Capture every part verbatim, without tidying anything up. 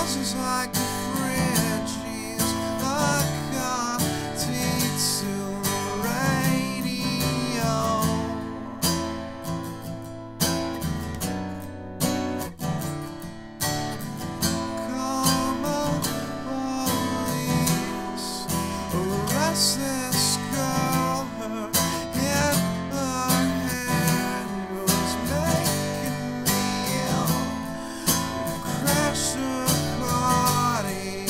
buzzes like a fridge. He's a coffee to the radio. Call my police, arrest this girl. Her head, her hand was making me ill. Crash her party.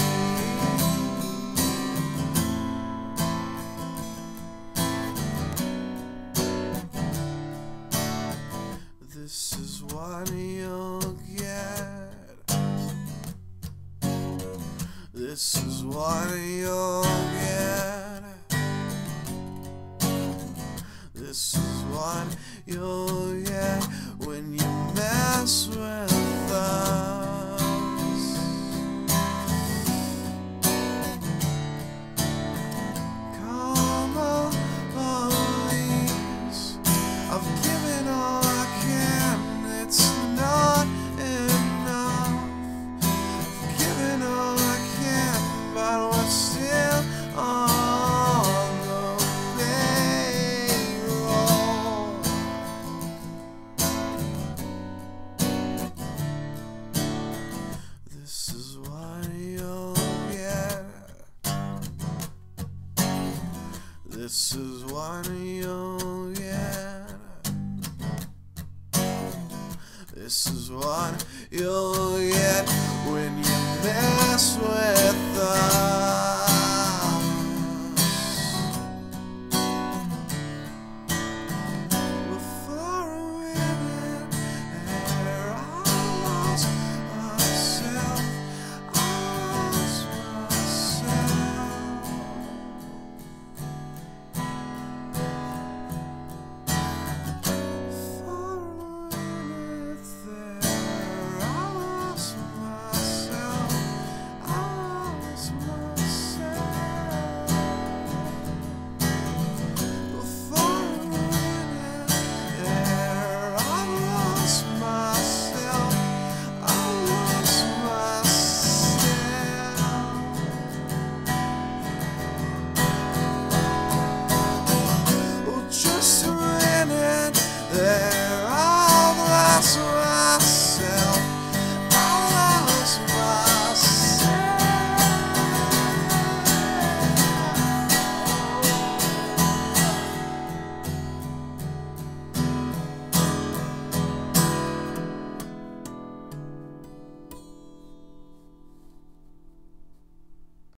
This is what you'll get. This is what you'll get. This is what you'll get when you mess with us. Call the police. I've given all I can. It's not enough. I've given all I can, but we're still on the payroll. This is what you'll get. This is what you'll get. This is what you'll get when you mess with us.